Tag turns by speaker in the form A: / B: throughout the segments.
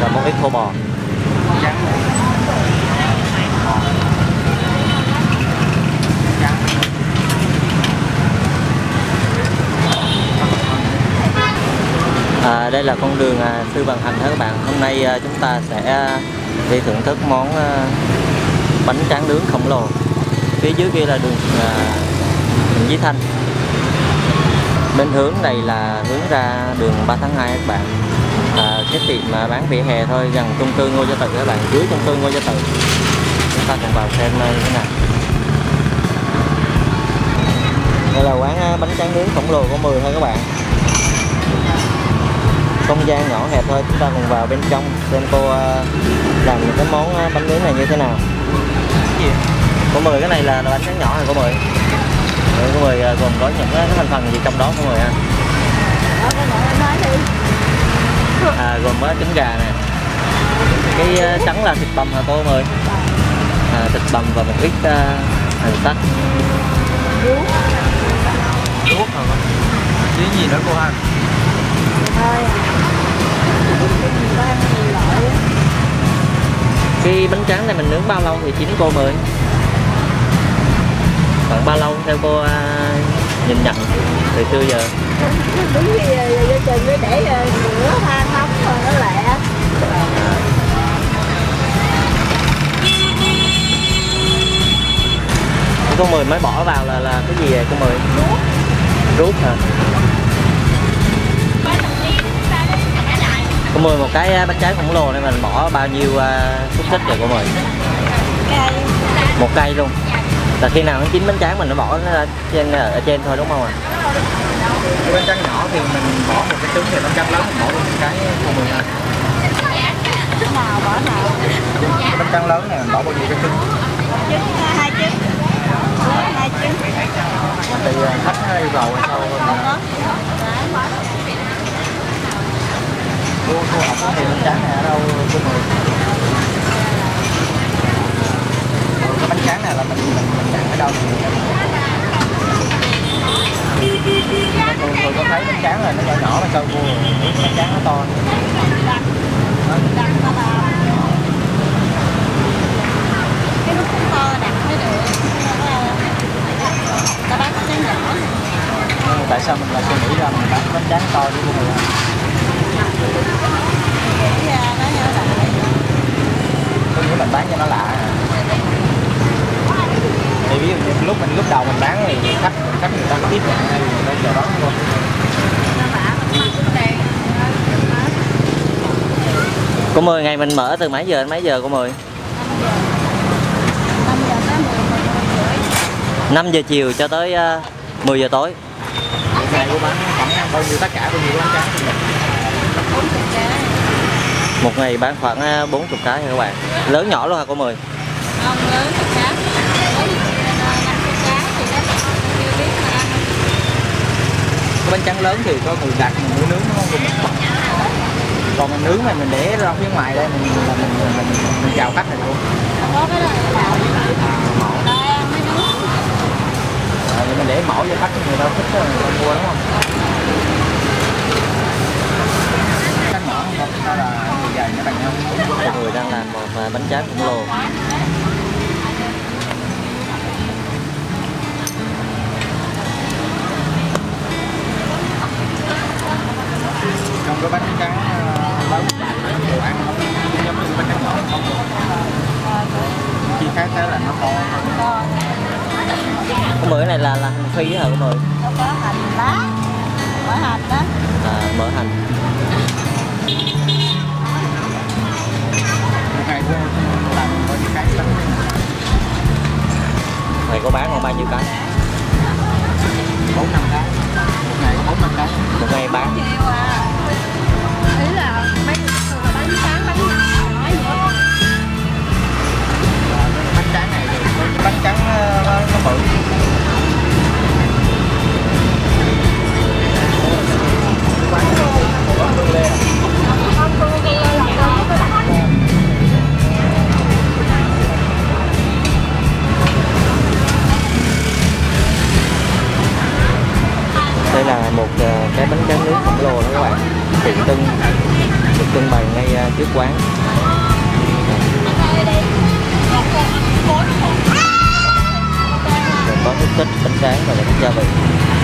A: và một ít khô bò. Đây là con đường Sư Vạn Hạnh các bạn. Hôm nay chúng ta sẽ đi thưởng thức món bánh tráng nướng khổng lồ. Phía dưới kia là đường Chí Thanh. Bên hướng này là hướng ra đường 3 tháng 2 các bạn. Cái tiệm bán vỉa hè thôi, gần chung cư Ngô Gia Tự các bạn, dưới chung cư Ngô Gia Tự. Chúng ta cùng vào xem như thế nào. Đây là quán bánh tráng nướng khổng lồ của 10 thôi các bạn. Không gian nhỏ hẹp thôi, chúng ta cùng vào bên trong xem cô làm cái món bánh nướng này như thế nào. Cô 10 cái này là bánh tráng nhỏ hay cô 10? Cô 10 gồm có những cái thành phần gì trong đó cô 10 ha? Gồm có trứng gà nè, cái trắng là thịt bằm hả cô 10? Thịt bằm và một ít hành sắc. Ruốc hả con? Chứ gì nữa cô ha? Cái bánh tráng này mình nướng bao lâu thì chín cô 10? Khoảng bao lâu theo cô nhìn nhận từ xưa giờ?
B: Đúng như giờ chừng mới để rửa than nóng rồi nó lẹ.
A: Cô 10 mới bỏ vào là cái gì vậy cô 10? Ruốc hả? Cô 10 một cái bánh tráng khổng lồ này mình bỏ bao nhiêu xúc xích vậy cô 10? Một cây luôn. Là khi nào nó chín bánh tráng mình nó bỏ nó ở trên thôi đúng không ạ?
C: Cái bánh tráng nhỏ thì mình bỏ một cái trứng, thì bánh tráng lớn mình bỏ luôn một cái cô 10 ha.
B: Nào bỏ nào?
C: Cái bánh tráng lớn này mình bỏ bao nhiêu cái trứng?
B: Hai trứng. Hai trứng.
C: Thì khách nó yêu cầu hay sao? Cô học có thì bánh tráng này ở đâu cô 10? Cái bánh tráng này là mình nhận ở đâu? Thường có thấy bánh tráng là nó nhỏ nhỏ mà sao cô bánh tráng nó to?
B: Cái lúc cũng to đặt mới được. Ta bán bánh tráng nhỏ.
C: Tại sao mình lại suy nghĩ ra mình bán bánh tráng to như cô 10?
B: Nghĩ ra nó nhỏ lại.
C: Tôi nghĩ mình bán cho nó lạ. Thì ví dụ như lúc đầu mình bán thì khách người ta có tiếp nhận hay người ta chờ đón không?
A: Cô 10 ngày mình mở từ mấy giờ đến mấy giờ cô 10? 5 giờ chiều cho tới 10 giờ tối.
C: Một ngày cô bán khoảng bao nhiêu, tất cả bao nhiêu bánh tráng?
A: Một ngày bán khoảng 40 cái các bạn. Lớn nhỏ luôn hả cô 10?
B: Không, lớn thật cá. 50 cá thì nó chưa biết mà ăn.
C: Cái bánh tráng lớn thì có người đặt mình nướng đúng không cô 10? Còn mình nướng này mình để ra phía ngoài đây mình chào khách này luôn.
B: Có cái là mẫu. Đây ăn mới nướng.
C: Thì mình để mẫu cho khách người ta thích người ta mua đúng không? Bánh nhỏ không? Đó là người dài các bạn không?
A: Mọi người đang làm một bánh tráng khổng lồ.
C: Trong cái bánh tráng lớn đồ ăn nó giống như bánh tráng nhỏ không? Chi khác thế là nó to.
A: Cô 10 cái này là hành phi hả cô 10?
B: Nó có hành lá, mỡ hành đó.
A: Mỡ hành.
C: Một ngày cô làm bao nhiêu cái bánh?
A: Này có bán còn bao nhiêu cái?
C: 4-5 cái. Một ngày có 4-5 cái.
A: Một ngày bán.
B: Ý là mấy thường là bánh tráng bánh nhỏ nữa.
C: Bánh tráng này thì bánh tráng nó bự.
A: trước quán. Rồi có xúc xích, bánh tráng và các gia vị.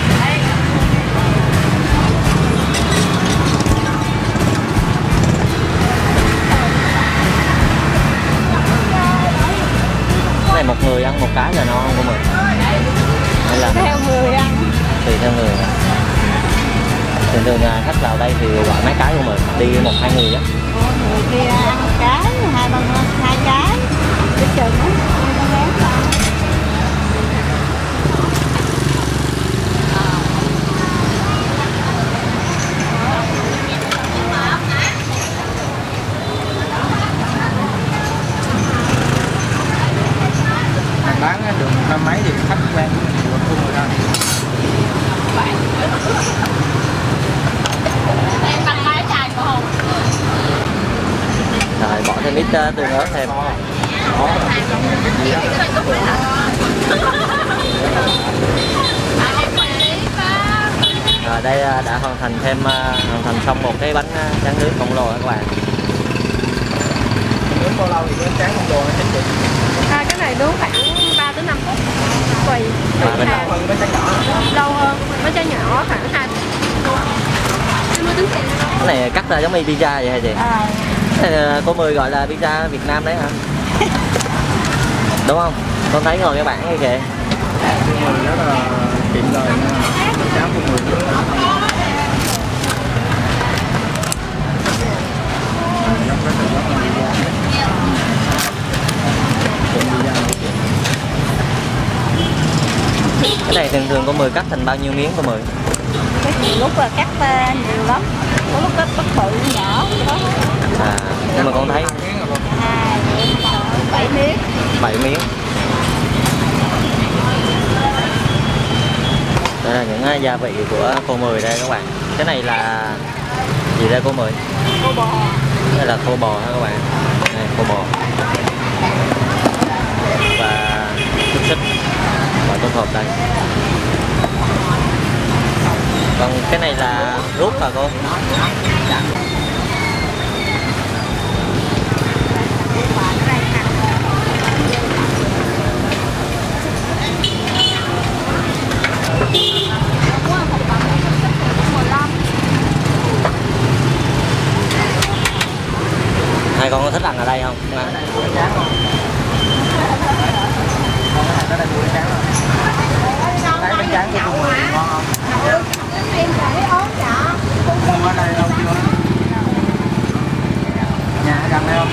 A: Cái này một người ăn một cái là no không của mình? Hay là
B: Theo người ăn.
A: tùy theo người? Thường thường khách vào đây thì gọi mấy cái của mình, đi một hai người á.
B: Người kia ăn một cái, hai cái. Cái chừng á.
C: Bán đường năm mấy thì khách quen của mình thôi.
B: Em bằng mấy chai của Hùng.
A: Rồi bỏ thêm ít tương ớt thêm. Rồi đây đã hoàn thành xong một cái bánh tráng nướng khổng lồ các bạn.
C: Nướng bao lâu thì cái tráng không đồ nó sẽ chịu.
B: Cái này nướng khoảng 3 tới 5 phút. Tùy
A: Bên
B: hàng.
C: Hơn bánh tráng nhỏ.
B: Lâu hơn. Bánh tráng nhỏ khoảng 2
A: Cái này cắt ra giống như pizza vậy hả chị? Cái này cô Mười gọi là pizza Việt Nam đấy hả? Đúng không? Con thấy ngồi cái bảng như kìa.
C: Mình rất là tiện lợi nha. Tráng của người nướng. Giống cái từ đó là đi ra.
A: Cái này thường thường cô Mười cắt thành bao nhiêu miếng cô Mười?
B: Cái nhiều lúc là cắt nhiều lắm. Có lúc cắt bắt bự nhỏ đó.
A: Nhưng mà con thấy
B: 7 miếng.
A: 7 miếng. Đây là những gia vị của cô Mười đây các bạn. Cái này là gì đây cô Mười?
B: Khô bò.
A: Đây là khô bò ha các bạn. Đây, khô bò. Và xúc xích và tôm hộp đây. Còn cái này là ruốc hả cô? Hai con có thích ăn ở đây không?
C: Thấy bánh tráng của cô Mười ngon không? Mua ở đây lâu chưa? Nhà ở gần đây không?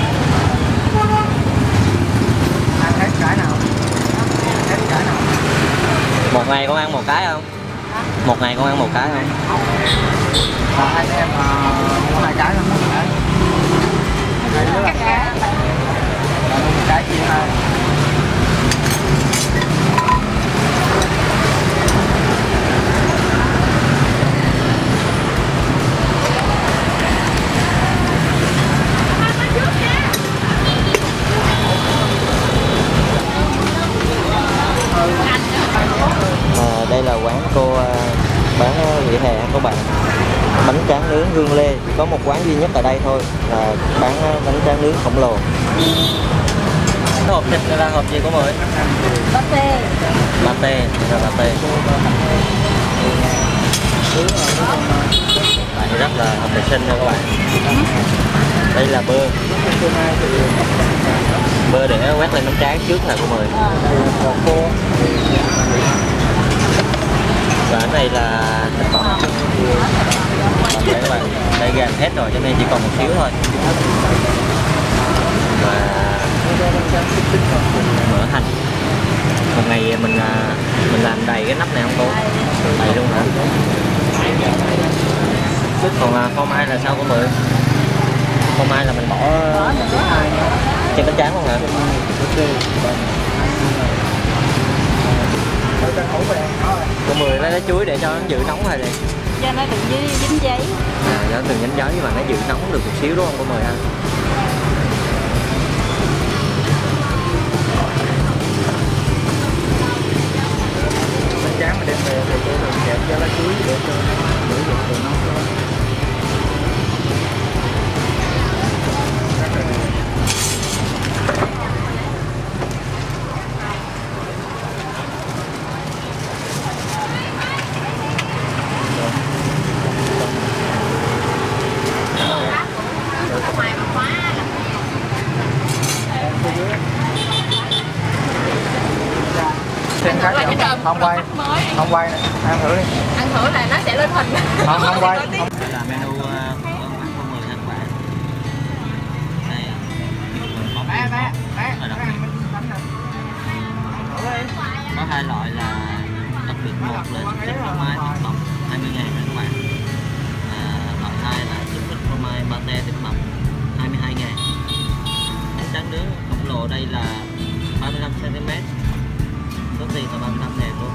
C: Ăn hết cái nào? Hết cái nào?
A: Một ngày con ăn một cái không? Một ngày con ăn một cái không?
C: Hai em mua 2 cái không? Hai đứa là cái. Mua 1 cái chia 2.
A: Đây là quán cô bán vỉa hè các bạn, bánh tráng nướng Hương Lê, có một quán duy nhất ở đây thôi là bán bánh tráng nướng khổng lồ. Cái hộp thịt này là hộp gì cô Mười?
B: Pate.
A: Latte, là latte. Đây rất là hợp vệ sinh nha các bạn. Đây là bơ. Bơ để quét lên bánh tráng trước nè cô Mười. Và cái này là thịt bò. Đây các bạn, đây gần hết rồi cho nên chỉ còn một xíu thôi. Và mỡ hành. Một ngày mình làm đầy cái nắp này không cô? Đầy luôn hả? Còn phô mai là sao cô Mười? Phô mai là mình bỏ trên bánh tráng không hả? Cô Mười lấy lá chuối để cho nó giữ nóng rồi đây.
B: Cho nó đừng dính giấy.
A: Nó đừng dính giấy nhưng mà nó giữ nóng được một xíu đúng không cô Mười ha?
C: Bánh tráng mà đem về thì tôi thường kẹp cho lá chuối để cho đỡ được từ nóng. không quay,
B: mới.
C: không quay nè, ăn thử đi.
B: Ăn thử là nó sẽ lên hình.
C: Không quay.
A: Đây là menu của quán có 10 các bạn. Đây mình có
C: Bé
A: có hai loại là đặc biệt, một là súp vịt phô mai thịt bằm 20.000 các bạn, loại hai là súp vịt phô mai pate thịt bằm 22.000. Bánh tráng nướng khổng lồ đây là 35 cm, số tiền là 35.000 luôn.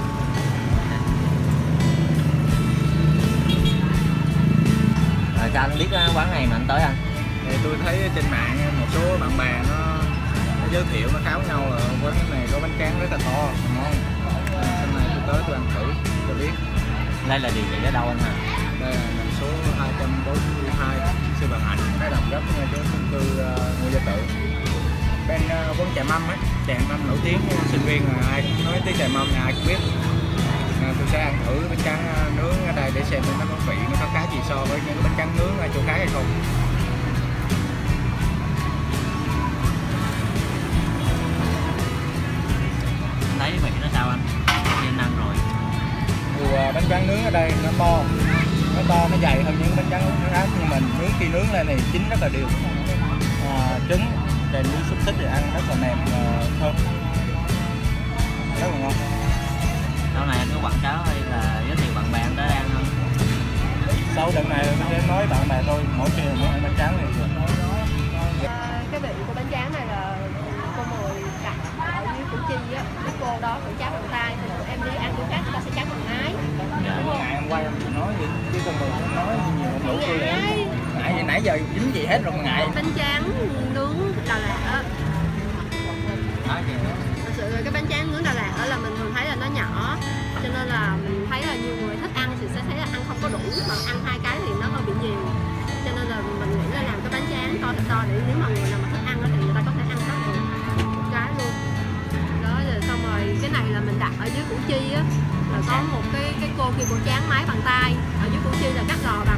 A: Rồi sao anh biết quán này mà anh tới anh?
C: Thì tôi thấy trên mạng một số bạn bè nó giới thiệu, nó kháo nhau là quán này có bánh tráng rất là to, ngon. Hôm nay tôi tới tôi ăn thử cho biết.
A: Đây là địa chỉ ở đâu anh hả?
C: Đây là nằm số 242 Sư Vạn Hạnh, cái nằm gấp ngay chỗ chung cư Ngô Gia Tự. Bên quán chè mâm á, chè mâm nổi tiếng, sinh viên là ai cũng nói tới chè mâm này ai cũng biết. Tôi sẽ ăn thử bánh tráng nướng ở đây để xem nó có vị, nó có khác gì so với những bánh tráng nướng ở chỗ khác hay không.
A: Thấy vị nó sao anh? Nên ăn rồi.
C: Thì bánh tráng nướng ở đây nó to, nó dày hơn những bánh tráng nướng khác, nhưng mà khi nướng lên này chín rất là đều. Trứng kèm với xúc xích thì ăn rất là mềm và thơm, rất là ngon.
A: Sau này anh có quảng cáo hay là giới thiệu bạn bè anh tới ăn không?
C: Sau đợt này tôi sẽ nói bạn bè tôi mỗi khi muốn ăn bánh tráng này.
B: Cái vị của bánh tráng này là cô Mười đặt ở dưới Củ Chi á, cái cô đó cũng cháo bằng tay, thì tụi em đi ăn chỗ khác người ta sẽ cháo bằng ái.
C: Ngại em quay em nói vậy chứ con người nói nhiều nụ cười ngại vậy, nãy giờ dính gì hết rồi mà ngại.
B: Bánh tráng nướng Đà Lạt á,
A: Nói gì nữa?
B: thật sự là cái bánh tráng nướng Đà Lạt á là mình thường thấy là nó nhỏ, cho nên là mình thấy là nhiều người thích ăn thì sẽ thấy là ăn không có đủ, mà ăn hai cái thì nó hơi bị nhiều, cho nên là mình nghĩ là làm cái bánh tráng to thật to để nếu mà người nào mà thích ăn đó thì người ta có thể ăn hết một cái luôn đó. Rồi xong rồi cái này là mình đặt ở dưới Củ Chi á, là có một cái cô kia cô tráng máy bằng tay ở dưới Củ Chi là cắt gò